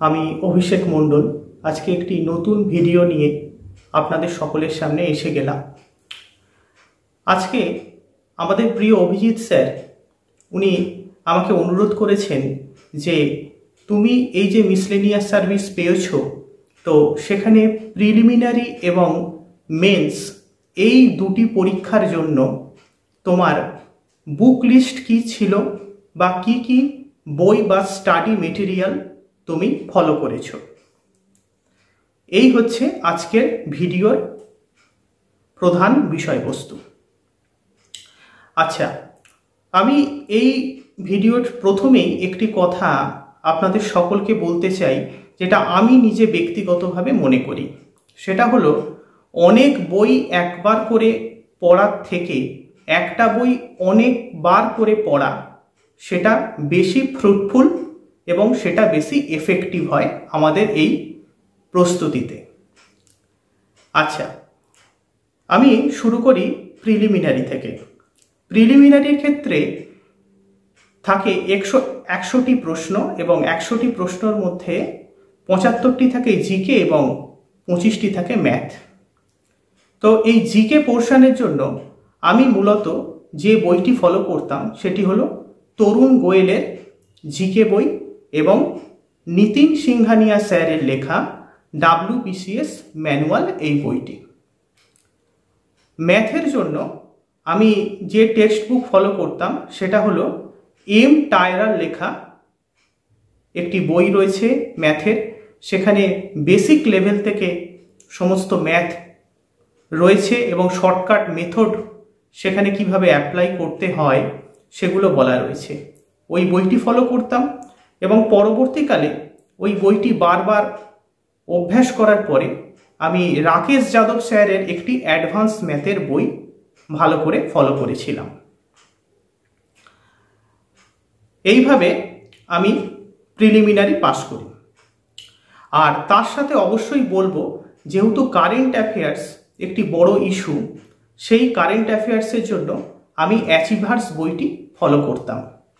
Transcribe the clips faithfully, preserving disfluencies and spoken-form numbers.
আমি অভিষেক মণ্ডল আজকে একটি নতুন ভিডিও নিয়ে আপনাদের সকলের সামনে এসে গেলাম। আজকে আমাদের প্রিয় অভিজিৎ স্যার উনি আমাকে অনুরোধ করেছেন যে তুমি এই যে মিসলেনিয়াস সার্ভিস পেয়েছো, তো সেখানে প্রিলিমিনারি এবং মেন্স এই দুটি পরীক্ষার জন্য তোমার বুক লিস্ট কি ছিল বা কি কি বই বা স্টাডি মেটেরিয়াল তুমি ফলো করেছো। এই হচ্ছে আজকের ভিডিওর প্রধান বিষয়বস্তু। আচ্ছা, আমি এই ভিডিওর প্রথমেই একটি কথা আপনাদের সকলকে বলতে চাই, যেটা আমি নিজে ব্যক্তিগতভাবে মনে করি। সেটা হলো, অনেক বই একবার করে পড়ার থেকে একটা বই অনেকবার করে পড়া সেটা বেশি ফ্রুটফুল এবং সেটা বেশি এফেক্টিভ হয় আমাদের এই প্রস্তুতিতে। আচ্ছা, আমি শুরু করি প্রিলিমিনারি থেকে। প্রিলিমিনারির ক্ষেত্রে থাকে একশো একশোটি প্রশ্ন এবং একশোটি প্রশ্নের মধ্যে পঁচাত্তরটি থাকে জিকে এবং পঁচিশটি থাকে ম্যাথ। তো এই জিকে পোর্শনের জন্য আমি মূলত যে বইটি ফলো করতাম সেটি হলো তরুণ গোয়েলের জিকে বই এবং নিতিন সিংহানিয়া স্যারের লেখা ডাব্লিউবিসিএস ম্যানুয়াল এই বইটি। ম্যাথের জন্য আমি যে টেক্সট বুক ফলো করতাম সেটা হলো এম টায়রার লেখা একটি বই রয়েছে ম্যাথের। সেখানে বেসিক লেভেল থেকে সমস্ত ম্যাথ রয়েছে এবং শর্টকাট মেথড সেখানে কিভাবে অ্যাপ্লাই করতে হয় সেগুলো বলা রয়েছে। ওই বইটি ফলো করতাম এবং পরবর্তীকালে ওই বইটি বারবার অভ্যাস করার পরে আমি রাকেশ যাদব স্যারের একটি অ্যাডভান্স ম্যাথের বই ভালো করে ফলো করেছিলাম। এইভাবে আমি প্রিলিমিনারি পাস করি। আর তার সাথে অবশ্যই বলবো, যেহেতু কারেন্ট অ্যাফেয়ার্স একটি বড় ইস্যু, সেই কারেন্ট অ্যাফেয়ার্সের জন্য আমি অ্যাচিভার্স বইটি ফলো করতাম।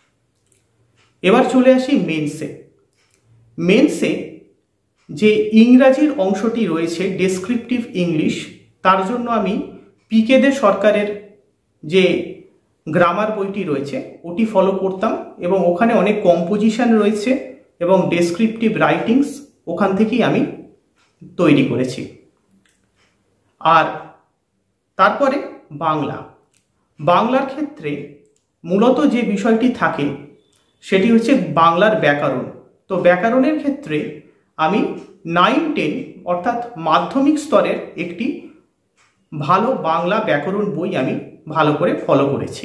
এবার চলে আসি মেন্সে। মেন্সে যে ইংরাজির অংশটি রয়েছে ডেসক্রিপটিভ ইংলিশ, তার জন্য আমি পিকে দে সরকারের যে গ্রামার বইটি রয়েছে ওটি ফলো করতাম এবং ওখানে অনেক কম্পোজিশন রয়েছে এবং ডেসক্রিপটিভ রাইটিংস ওখান থেকেই আমি তৈরি করেছি। আর তারপরে বাংলা। বাংলার ক্ষেত্রে মূলত যে বিষয়টি থাকে সেটি হচ্ছে বাংলার ব্যাকরণ। তো ব্যাকরণের ক্ষেত্রে আমি নাইন টেন অর্থাৎ মাধ্যমিক স্তরের একটি ভালো বাংলা ব্যাকরণ বই আমি ভালো করে ফলো করেছি।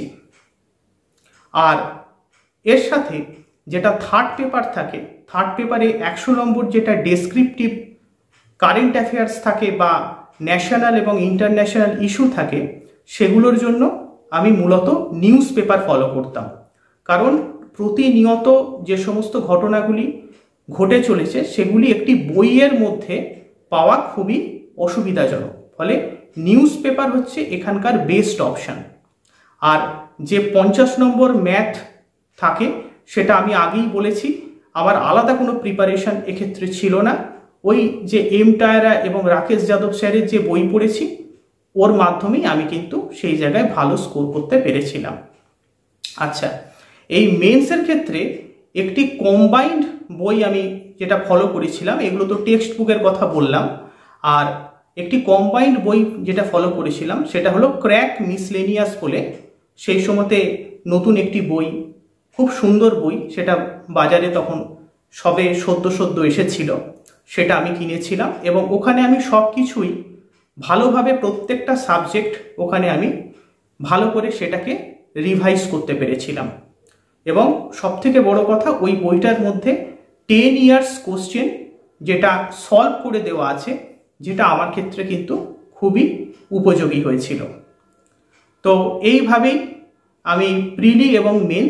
আর এর সাথে যেটা থার্ড পেপার থাকে, থার্ড পেপারে একশো নম্বর যেটা ডেসক্রিপটিভ কারেন্ট অ্যাফেয়ার্স থাকে বা ন্যাশনাল এবং ইন্টারন্যাশনাল ইস্যু থাকে, সেগুলোর জন্য আমি মূলত নিউজ পেপার ফলো করতাম। কারণ প্রতিনিয়ত যে সমস্ত ঘটনাগুলি ঘটে চলেছে সেগুলি একটি বইয়ের মধ্যে পাওয়া খুবই অসুবিধাজনক, ফলে নিউজ পেপার হচ্ছে এখানকার বেস্ট অপশান। আর যে পঞ্চাশ নম্বর ম্যাথ থাকে সেটা আমি আগেই বলেছি, আমার আলাদা কোনো প্রিপারেশন এক্ষেত্রে ছিল না। ওই যে এম টায়রা এবং রাকেশ যাদব স্যারের যে বই পড়েছি ওর মাধ্যমেই আমি কিন্তু সেই জায়গায় ভালো স্কোর করতে পেরেছিলাম। আচ্ছা, এই মেন্সের ক্ষেত্রে একটি কম্বাইন্ড বই আমি যেটা ফলো করেছিলাম, এগুলো তো টেক্সট বুকের কথা বললাম, আর একটি কম্বাইন্ড বই যেটা ফলো করেছিলাম সেটা হলো ক্র্যাক মিসলেনিয়াস বলে। সেই সময়তে নতুন একটি বই, খুব সুন্দর বই, সেটা বাজারে তখন সবে সদ্য সদ্য এসেছিল, সেটা আমি কিনেছিলাম এবং ওখানে আমি সব কিছুই ভালোভাবে প্রত্যেকটা সাবজেক্ট ওখানে আমি ভালো করে সেটাকে রিভাইজ করতে পেরেছিলাম। এবং সবথেকে বড় কথা, ওই বইটার মধ্যে টেন ইয়ার্স কোশ্চেন যেটা সলভ করে দেওয়া আছে, যেটা আমার ক্ষেত্রে কিন্তু খুবই উপযোগী হয়েছিল। তো এইভাবেই আমি প্রিলি এবং মেন্স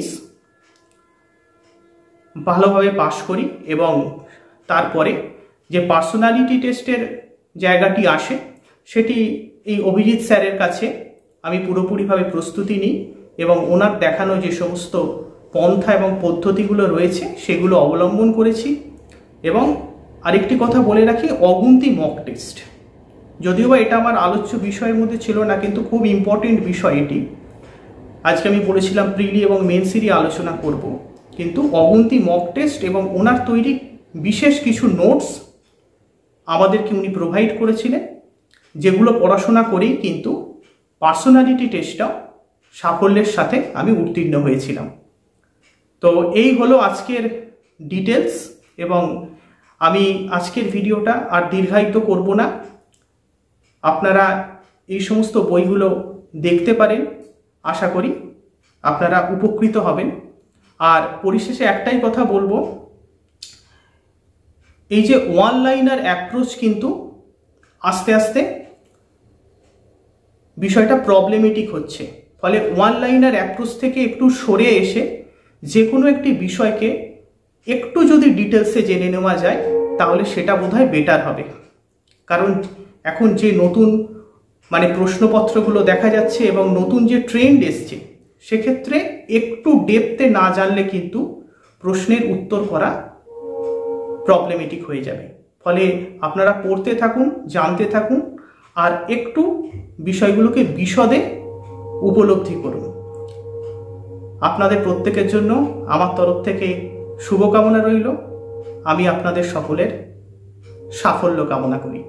ভালোভাবে পাশ করি এবং তারপরে যে পার্সোনালিটি টেস্টের জায়গাটি আসে সেটি এই অভিজিৎ স্যারের কাছে আমি পুরোপুরিভাবে প্রস্তুতি নিই এবং ওনার দেখানো যে সমস্ত পন্থা এবং পদ্ধতিগুলো রয়েছে সেগুলো অবলম্বন করেছি এবং আরেকটি কথা বলে রাখি, অগুন্তি মক টেস্ট, যদিও বা এটা আমার আলোচ্য বিষয়ের মধ্যে ছিল না, কিন্তু খুব ইম্পর্টেন্ট বিষয় এটি। আজকে আমি বলেছিলাম প্রিলি এবং মেন্সেরই আলোচনা করব, কিন্তু অগুন্তি মক টেস্ট এবং ওনার তৈরি বিশেষ কিছু নোটস আমাদেরকে উনি প্রোভাইড করেছিলেন, যেগুলো পড়াশোনা করেই কিন্তু পার্সোনালিটি টেস্টটাও সাফল্যের সাথে আমি উত্তীর্ণ হয়েছিলাম। তো এই হলো আজকের ডিটেলস, এবং আমি আজকের ভিডিওটা আর দীর্ঘায়িত করব না। আপনারা এই সমস্ত বইগুলো দেখতে পারেন, আশা করি আপনারা উপকৃত হবেন। আর পরিশেষে একটাই কথা বলবো, এই যে ওয়ান লাইনার অ্যাপ্রোচ কিন্তু আস্তে আস্তে বিষয়টা প্রবলেমেটিক হচ্ছে, ফলে ওয়ান লাইনার অ্যাপ্রোচ থেকে একটু সরে এসে যে কোনো একটি বিষয়কে একটু যদি ডিটেলসে জেনে নেওয়া যায় তাহলে সেটা বোধহয় বেটার হবে। কারণ এখন যে নতুন মানে প্রশ্নপত্রগুলো দেখা যাচ্ছে এবং নতুন যে ট্রেন্ড এসছে, সেক্ষেত্রে একটু ডেপথে না জানলে কিন্তু প্রশ্নের উত্তর করা প্রবলেমেটিক হয়ে যাবে। ফলে আপনারা পড়তে থাকুন, জানতে থাকুন, আর একটু বিষয়গুলোকে বিশদে উপলব্ধি করুন। আপনাদের প্রত্যেকের জন্য আমার তরফ থেকে শুভকামনা রইল। আমি আপনাদের সকলের সাফল্য কামনা করি।